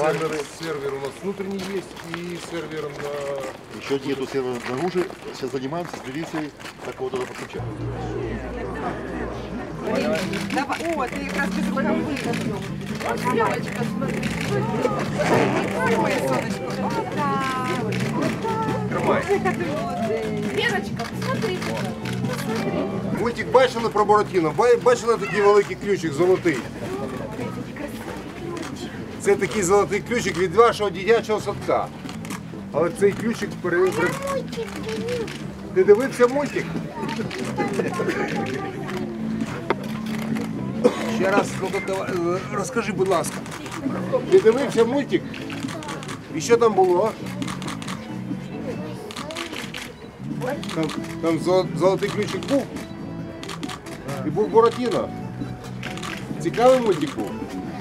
Сервер у нас внутренний есть и сервер на... Еще нету сервера снаружи. Сейчас занимаемся с милицией, как его туда подключать. Давай. О, ты как раз без рукавы. Девочка, смотри. Ой, солнышко. Вот так. Тримай. Верочка, посмотрите. Мультик бачили про Буратіно? Бачили такий великий ключик золотий? Це такий золотий ключик від вашого дитячого садка. Але цей ключик Ти дивився мультик? Ще раз, розкажи, будь ласка. Ти дивився мультик? І що там було? Там золотий ключик був. І був Буратіно. Цікавий мультик був.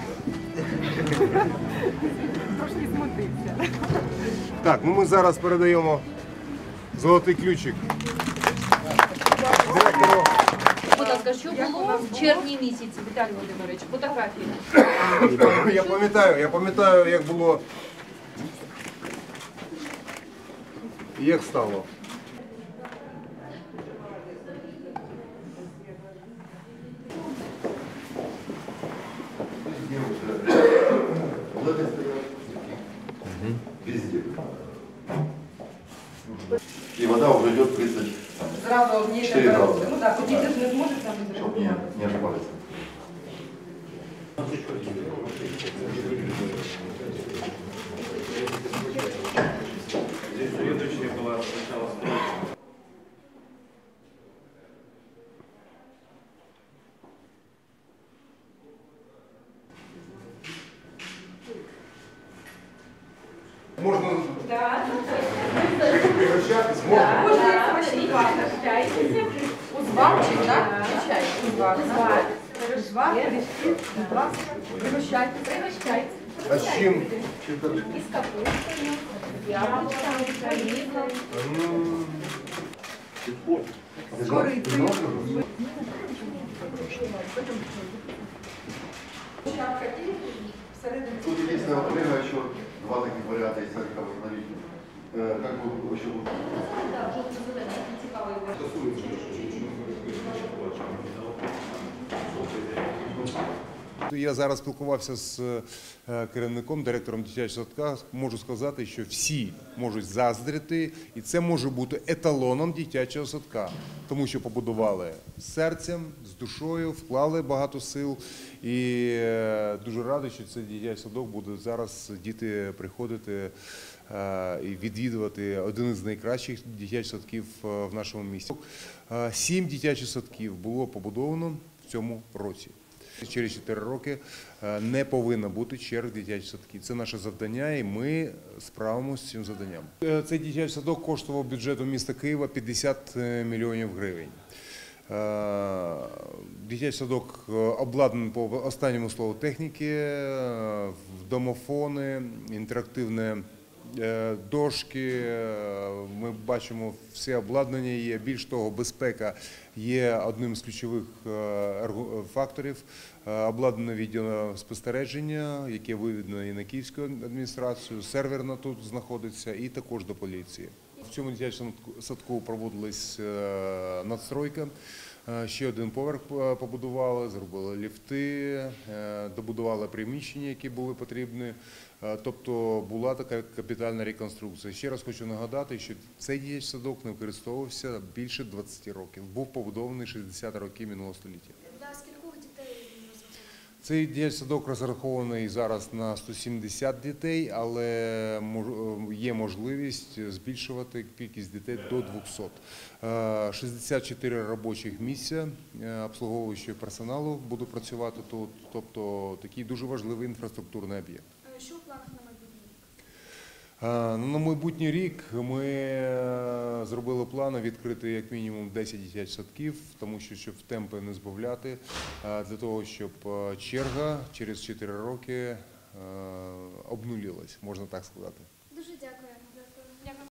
Трошки смутився. Так, ну ми зараз передаємо золотий ключик директору. Будь ласка, що було в червні місяці, Віталій Володимирович, фотографії? Я пам'ятаю, як було і як стало. Везде. И вода уже идет 30. Зразу однієї 4 температури. градуса. Ну так, тоді ж не зможеш там Чтоб відреагувати. не ошибались. Можна Так. пригощатись? Можна? Можна смачні пахне. Узварчик, так? Чай. Узвар. Узвар, пиріжки, будь ласка. Пригощайте. Пригощайте. А з чим? Із капустою, яблуками, салітом. Корицею. Тут единственное время еще два таких варианта, если как восстановить. Как бы еще будет? Так, жовто-зелений, цікавий варіант. Я зараз спілкувався з керівником, директором дитячого садка. Можу сказати, що всі можуть заздрити, і це може бути еталоном дитячого садка, тому що побудували з серцем, з душою, вклали багато сил. І дуже радий, що цей дитячий садок буде зараз діти приходити і відвідувати один із найкращих дитячих садків в нашому місті. 7 дитячих садків було побудовано в цьому році. Через 4 роки не повинно бути черг дитячі садки. Це наше завдання, і ми справимося з цим завданням. Цей дитячий садок коштував бюджету міста Києва 50 мільйонів гривень. Дитячий садок обладнаний по останньому слову техніки, домофони, інтерактивне дошки, ми бачимо, все обладнання є. Більш того, безпека є одним з ключових факторів. Обладнане відеоспостереження, яке виведено і на Київську адміністрацію, серверно тут знаходиться, і також до поліції. В цьому дитячому садку проводилась надстройка. Ще один поверх побудували, зробили ліфти, добудували приміщення, які були потрібні. Тобто була така капітальна реконструкція. Ще раз хочу нагадати, що цей дитячий садок не використовувався більше 20 років. Був побудований 60 років минулого століття. Для скількох дітей він розрахований? Цей дитячий садок розрахований зараз на 170 дітей, але є можливість збільшувати кількість дітей до 200. 64 робочих місця обслуговуючого персоналу буде працювати тут, тобто такий дуже важливий інфраструктурний об'єкт. Що в планах на майбутній рік? На майбутній рік ми зробили плани відкрити як мінімум 10 дитячих садків, тому що щоб темпи не збавляти, для того, щоб черга через 4 роки обнулилась, можна так сказати. Дуже дякую.